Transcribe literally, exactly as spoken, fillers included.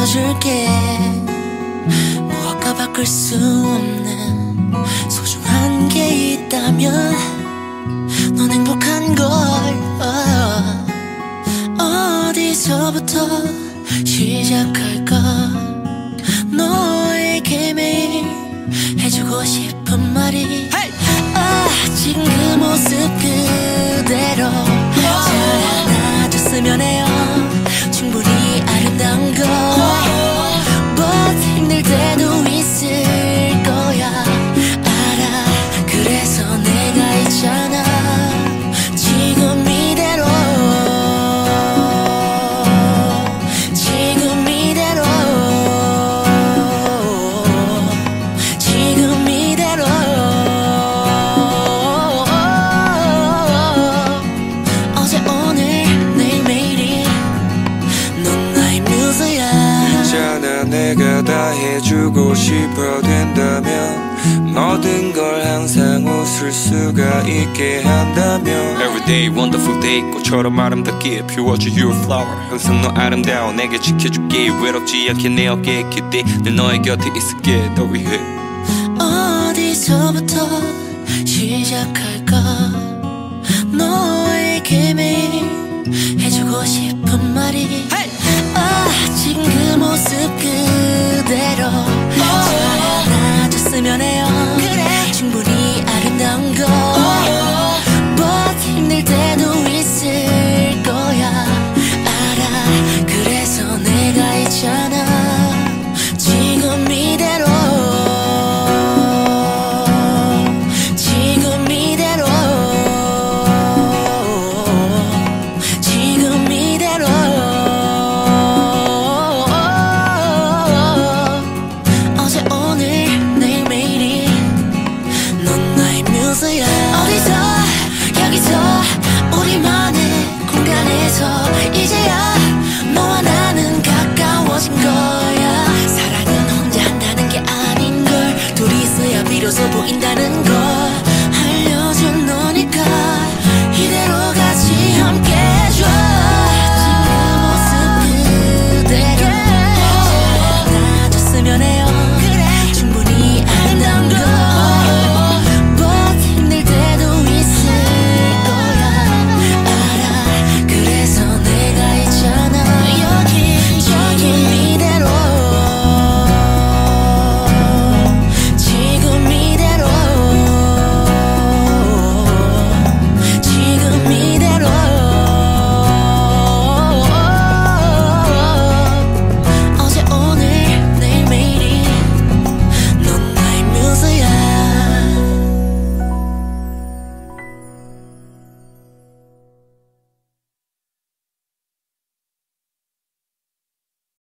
안아줄게. 무엇과 바꿀 수 없는 소중한 게 있다면 넌 행복한 걸. 어, 어디서부터 시작할까? 너에게 매일 해주고 싶은 말이 hey! 아, 지금 그 모습 그대로 잘 안아줬으면 해요. 충분히 아름다운 걸. But 힘들 때도 있을 거야. 알아. 그래서 내가 있잖아. 지금 이대로 지금 이대로 지금 이대로 어제 오늘 내일 매일이 넌 나의 뮤즈야. 있잖아 내가 다 해주고 싶어 된다면 모든 걸 항상 웃을 수가 있게 한다면 Everyday wonderful day 꽃처럼 아름답게 피워줘 your flower. 항상 너 아름다워 내게 지켜줄게. 외롭지 않게 내 어깨에 기대 늘 너의 곁에 있을게. 더 위해 어디서부터 시작할까? 너에게 매일 해주고 싶은 말이 hey! 아, 지금 그 모습 그대로 oh! 잘 안아줬으면 해요. 그래. 충분히